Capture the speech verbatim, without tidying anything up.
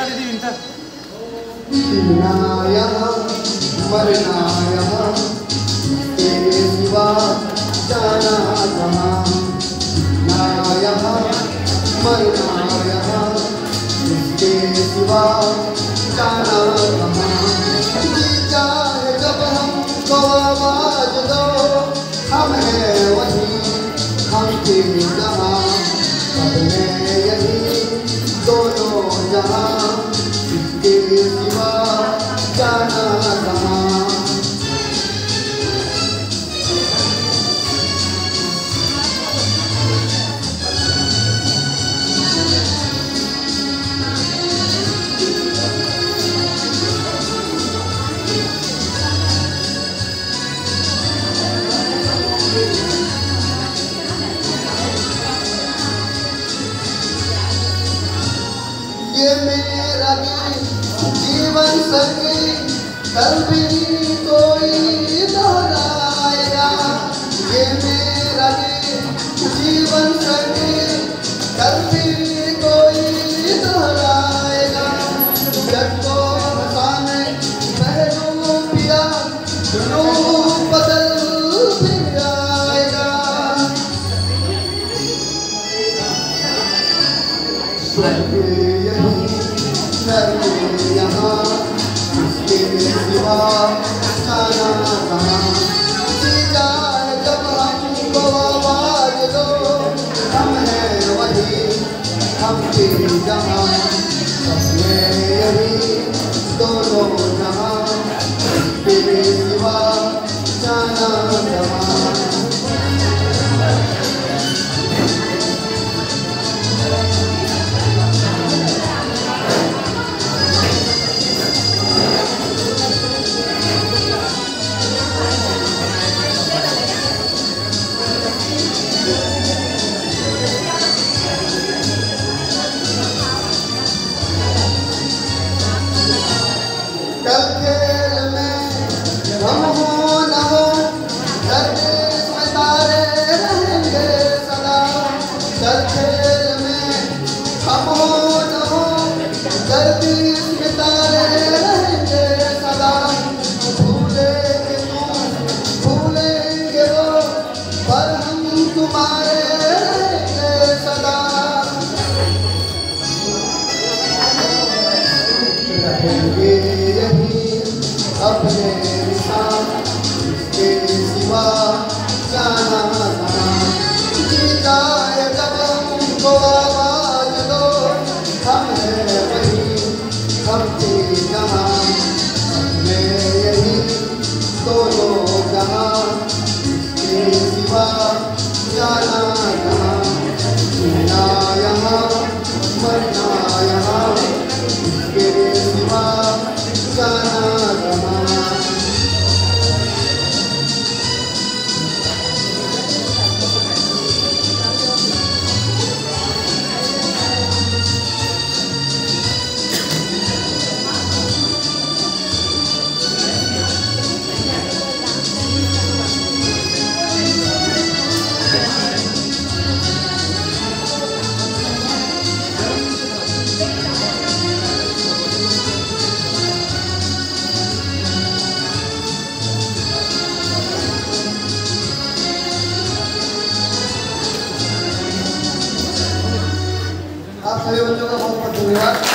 Winter दीदी winter. मरना यहाँ तेरे सिवा जाना कहाँ, ना यहाँ मरना यहाँ तेरे सिवा जाना कहाँ। जी चाहे जब हमको आवाज दो, हम हैं वहीं हम थे जहाँ, सब हैं यहीं दोनों जहाँ, इसके सिवा जाना कहाँ। ये मेरा जीवन संगी कल भी कोई दोहराएगा, ये मेरा जीवन संगी कल भी कोई दोहराएगा। जग को हंसाने महबूब पिया रूप बदल भी जाएगा। स्वर्ग यहाँ इसके सिवा जाना कहाँ। जी जाए जब हमको आवाज दो, हम हैं वहीं हम थे जहाँ, अपने यही दोनों जहाँ, इसके सिवा जाना कहाँ। कल खेल में हम हो न हो, गर्दिश में तारे रहेंगे सदा। कल खेल में हम हो न हो, गर्दिश में तारे रहेंगे सदा। भूलेंगे तुम भूलेंगे वो, पर हम तुम्हारे रहेंगे सदा। रहेंगे अपने साथ इसके सिवा जाना कहाँ। जी जाए जब हमको आवाज दो, हम हैं वहीं हम थे जहाँ, अपने यही दोनों जहाँ, इसके सिवा जाना कहाँ। जीना यहाँ मरना यहाँ इसके सिवा जाना कहाँ। आप सभी बच्चों का बहुत बहुत धन्यवाद।